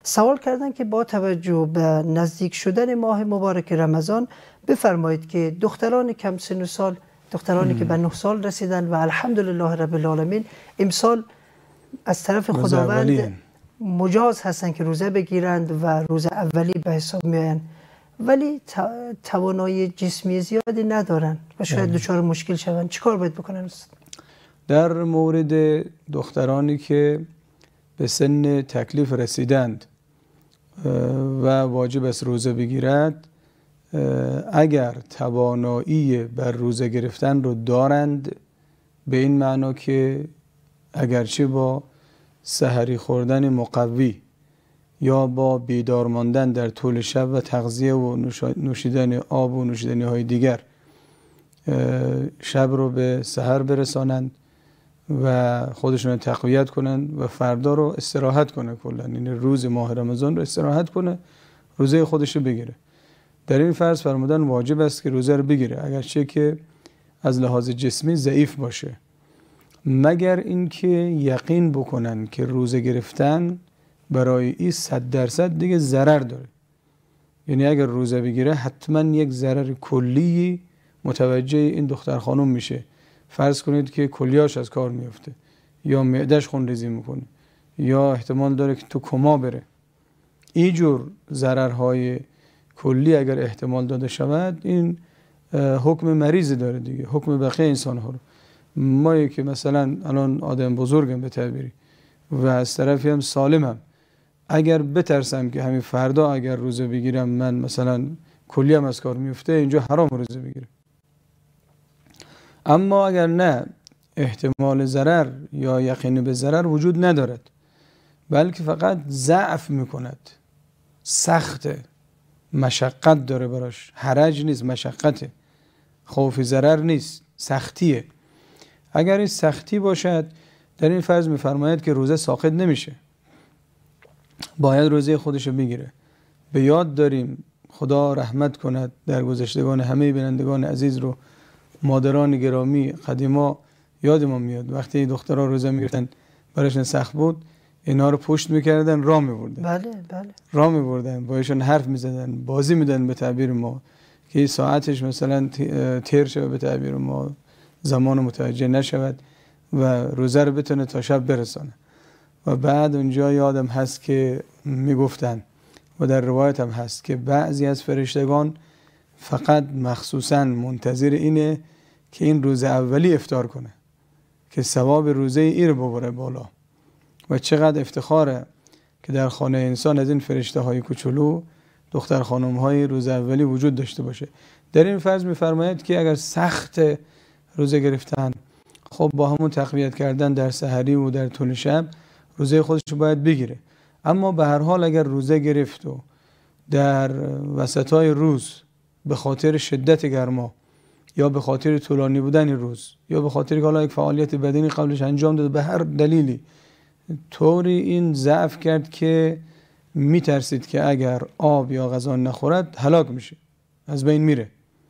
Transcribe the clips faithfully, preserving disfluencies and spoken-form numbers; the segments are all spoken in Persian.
سوال کردن که با توجه به نزدیک شدن ماه مبارک رمضان بفرمایید که دختران کم سن و سال، دخترانی ام. که به نه سال رسیدن و الحمدلله رب العالمین امسال از طرف خداوند مجاز هستن که روزه بگیرند و روزه اولی به حساب میآیند، ولی توانایی جسمی زیادی ندارن و شاید دچار مشکل شوند، چیکار باید بکنن؟ در مورد دخترانی که به سن تکلیف رسیدند و واجب است روزه بگیرد، اگر توانایی بر روزه گرفتن رو دارند، به این معنا که اگرچه با سحری خوردن مقوی یا با بیدار ماندن در طول شب و تغذیه و نوشیدن آب و نوشیدنی های دیگر شب رو به سحر برسانند و خودشون رو تقویت کنند و فردا رو استراحت کنه، کلا یعنی روز ماه رمضان رو استراحت کنه، روزه خودش رو بگیره. در این فرض فرمودن واجب است که روزه رو بگیره اگرچه که از لحاظ جسمی ضعیف باشه، مگر اینکه یقین بکنن که روزه گرفتن برای این صد درصد دیگه ضرر داره. یعنی اگر روزه بگیره حتما یک ضرر کلی متوجه این دختر خانم میشه. فرض کنید که کلیاش از کار میفته یا معدهش خونریزی میکنه یا احتمال داره که تو کما بره. این جور ضررهای کلی اگر احتمال داده شود، این حکم مریضی داره دیگه، حکم بقیه انسان ها رو. ما که مثلا الان آدم بزرگم به تعبیری و از طرفی هم سالمم، اگر بترسم که همین فردا اگر روزه بگیرم من مثلا کلیم از کار میفته، اینجا حرام روزه بگیرم. اما اگر نه، احتمال ضرر یا یقین به ضرر وجود ندارد، بلکه فقط ضعف میکند، سخت، مشقت داره براش، حرج نیست، مشقته، خوف ضرر نیست، سختیه. اگر این سختی باشد، در این فرض میفرماید که روزه ساقط نمیشه، باید روزه خودشو بگیره. به یاد داریم، خدا رحمت کند در گذشتگان همه بینندگان عزیز رو، مادران گرامی قدیما یاد ما میاد وقتی دخترها روزه میگرفتن برایشون سخت بود، اینا رو پشت میکردن، راه میبردن. بله بله راه میبردن، بایشون حرف میزدن، بازی میدن به تعبیر ما، که ساعتش مثلا تیر شود به تعبیر ما، زمان متوجه نشود و روزه رو بتونه تا شب برسانه. و بعد اونجا یادم هست که میگفتن و در روایت هم هست که بعضی از فرشتگان فقط مخصوصا منتظر اینه که این روزه اولی افطار کنه که ثواب روزه ای رو ببره بالا. و چقدر افتخاره که در خانه انسان از این فرشته های کوچولو دختر خانم های روزه اولی وجود داشته باشه. در این فرض میفرماید که اگر سخت روزه گرفتن، خب با همون تقویت کردن در سحری و در طول شب روزه خودش رو باید بگیره. اما به هر حال اگر روزه گرفت و در وسطای روز به خاطر شدت گرما یا به خاطر طولانی بودن روز یا به خاطر که حالا یک فعالیت بدنی قبلش انجام داده، به هر دلیلی طوری این ضعف کرد که میترسید که اگر آب یا غذا نخورد هلاک میشه، از بین میره،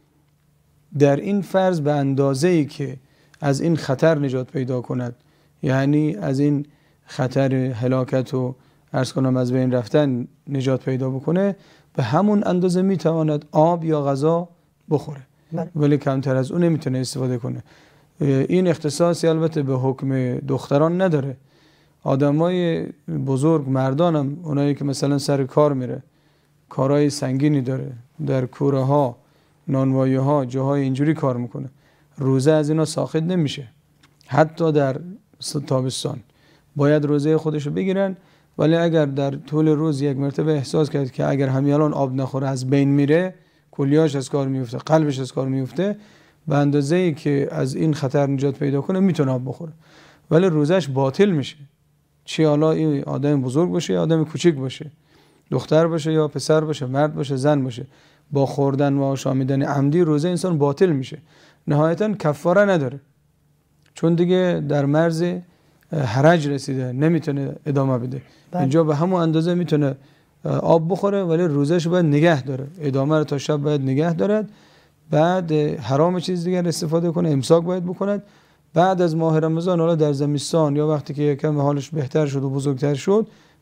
در این فرض به اندازه‌ای که از این خطر نجات پیدا کند، یعنی از این خطر هلاکت و عرض کنم از بین رفتن نجات پیدا بکنه، به همون اندازه میتواند آب یا غذا بخوره، ولی کمتر از اون نمیتونه استفاده کنه. این اختصاصی البته به حکم دختران نداره. آدمای بزرگ، مردانم، اونایی که مثلا سر کار میره، کارهای سنگینی داره، در کوره ها، نانوایی ها، جاهای اینجوری کار میکنه، روزه از اینا ساقط نمیشه. حتی در تابستان باید روزه خودشو بگیرن، ولی اگر در طول روز یک مرتبه احساس کرد که اگر همین الان آب نخوره از بین میره، کلیه‌اش از کار میفته، قلبش از کار میفته، به اندازه‌ای که از این خطر نجات پیدا کنه میتونه آب بخوره، ولی روزش باطل میشه. چه حالا این آدم بزرگ باشه یا آدم کوچیک باشه، دختر باشه یا پسر باشه، مرد باشه، زن باشه، با خوردن و آشامیدن عمدی روزه انسان باطل میشه. نهایتا کفاره نداره، چون دیگه در مرز حرج رسیده، نمیتونه ادامه بده. بله. اینجا به همون اندازه میتونه آب بخوره، ولی روزش باید نگه داره، ادامه رو تا شب باید نگه دارد. بعد حرام چیز دیگر استفاده کنه، امساک باید بکند. بعد از ماه رمضان، حالا در زمستان یا وقتی که یکم حالش بهتر شد و بزرگتر شد،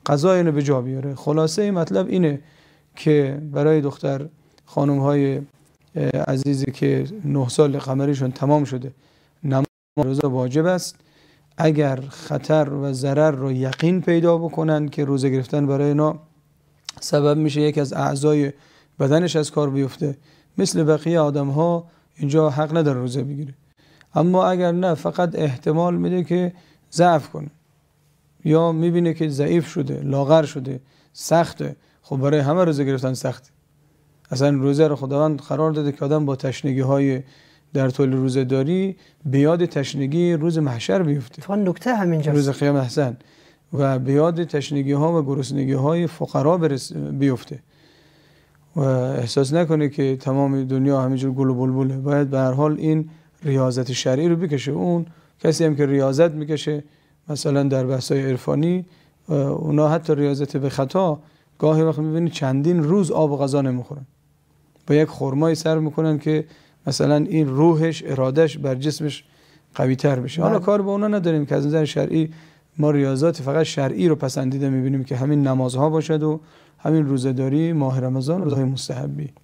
قضا اینو به جا بیاره. خلاصه مطلب اینه که برای دختر خانم های عزیزی که نه سال قمریشون تمام شده نماز روزه واجب است. اگر خطر و ضرر رو یقین پیدا بکنن که روزه گرفتن برای اینا سبب میشه یک از اعضای بدنش از کار بیفته، مثل بقیه آدم ها اینجا حق نداره روزه بگیره. اما اگر نه فقط احتمال میده که ضعف کنه یا میبینه که ضعیف شده، لاغر شده، سخته، خب برای همه روزه گرفتن سخته. اصلا روزه رو خداوند قرار داده که آدم با تشنگی های در طول روزه داری به یاد تشنگی روز محشر بیفته. تو نکته همینجاست، روز قیامت احسن، و به یاد تشنگی ها و گرسنگی های فقرا بیفته و احساس نکنه که تمام دنیا همینجور گل و بلبله. باید به هر حال این ریاضت شرعی رو بکشه. اون کسی هم که ریاضت میکشه مثلا در بحث‌های عرفانی، اونا حتی ریاضت به خطا گاهی وقت میبینی چندین روز آب و غذا نمیخورن، با یک خرمای سر میکنن که مثلا این روحش ارادش بر جسمش قوی تر بشه. حالا کار به اونا نداریم که از نظر شرعی ما ریاضات فقط شرعی رو پسندیده میبینیم که همین نمازها باشد و همین روزه‌داری ماه رمضان و روزهای مستحبی.